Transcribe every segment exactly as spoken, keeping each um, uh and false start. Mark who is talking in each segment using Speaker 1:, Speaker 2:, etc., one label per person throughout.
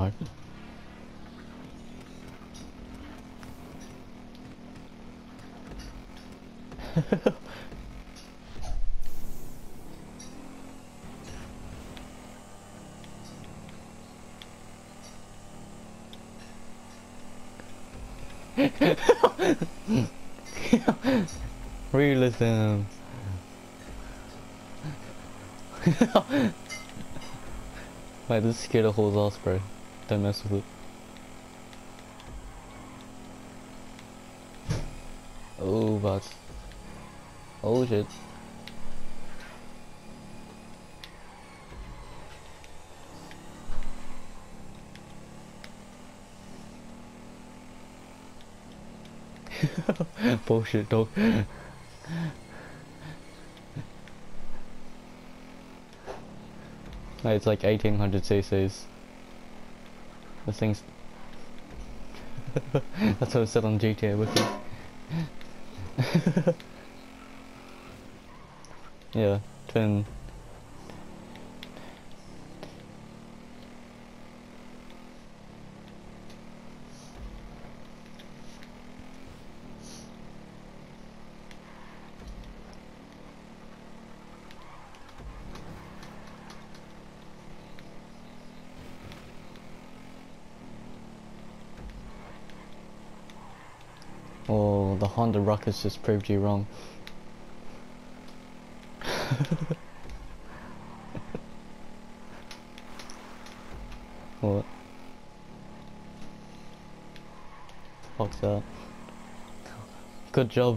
Speaker 1: Alright. Realism. Wait, this scared a whole ass, bro. Don't mess with it. Oh, but. Oh shit. Bullshit, dog. No, it's like eighteen hundred c c's. This thing's... That's what it said on G T A Wiki. Yeah, twin. Oh, the Honda Ruckus just proved you wrong. What? Fuck's that? Good job.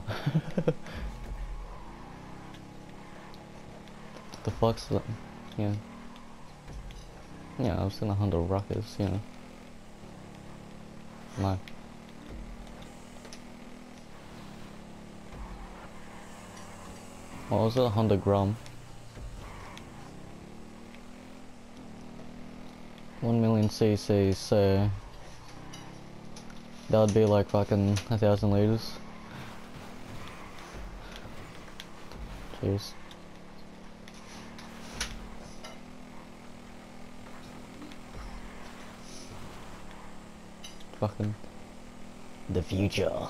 Speaker 1: The fuck's that? Yeah. Yeah, I was in a Honda Ruckus, you know. No. What was it? A Honda Grom. One million cc, so that would be like fucking a thousand liters. Cheers. Fucking the future.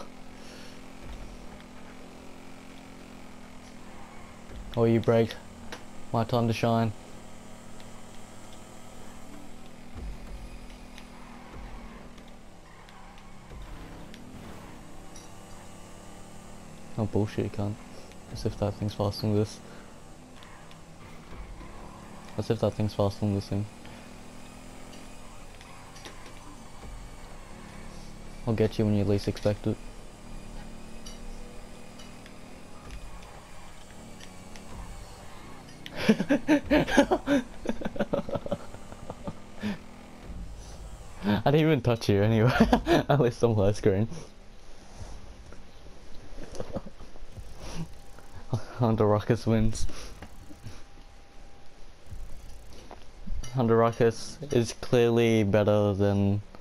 Speaker 1: Oh, you break. My time to shine. Oh bullshit, you can't. As if that thing's faster than this. As if that thing's faster than this thing. I'll get you when you least expect it. I didn't even touch you anyway. At least on my screen. Honda Ruckus wins. Honda Ruckus is clearly better than